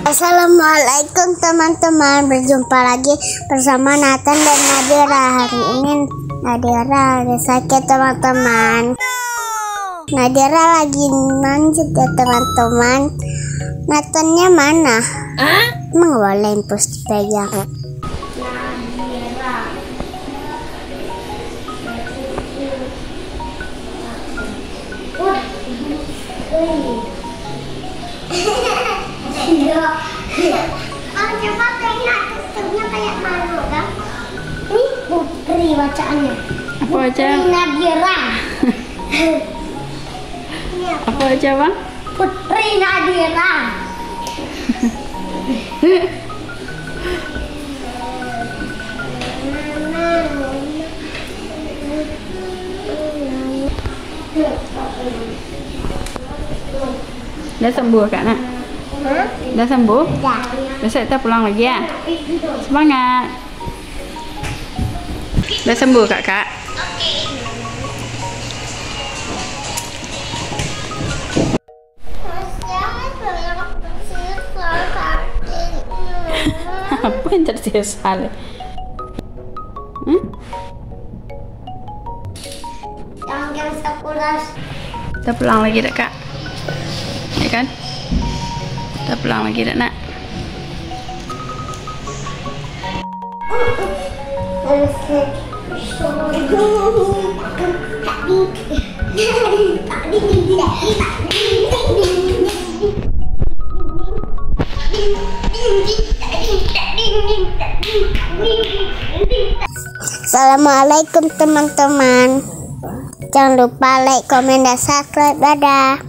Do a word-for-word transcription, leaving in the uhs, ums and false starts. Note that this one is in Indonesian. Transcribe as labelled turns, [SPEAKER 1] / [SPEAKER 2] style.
[SPEAKER 1] Assalamualaikum teman-teman, berjumpa lagi bersama Nathan dan Nadira. Hari ini Nadira lagi sakit teman-teman. Nadira lagi manjat ya teman-teman. Nathannya mana? Emang boleh impus dipegang? Nadira.
[SPEAKER 2] Oh, coba tengok tutupnya kayak malu kan? Ini Putri bacaannya.
[SPEAKER 3] Apa aja?
[SPEAKER 2] Putri Nadira.
[SPEAKER 3] Apa aja bang?
[SPEAKER 2] Putri Nadira.
[SPEAKER 3] Dah sembuh kak nak?
[SPEAKER 2] Hah?
[SPEAKER 3] Dah sembuh?
[SPEAKER 2] Dah.
[SPEAKER 3] Besok kita pulang lagi ya? Semangat. Dah sembuh kak kak? Apa yang tersisa? Hmm?
[SPEAKER 2] Jangan sekolah.
[SPEAKER 3] Kita pulang lagi dah kak? Ya kan? Kita pulang lagi dah nak?
[SPEAKER 1] Assalamualaikum teman-teman. Jangan lupa like, komen, dan subscribe. Dadah.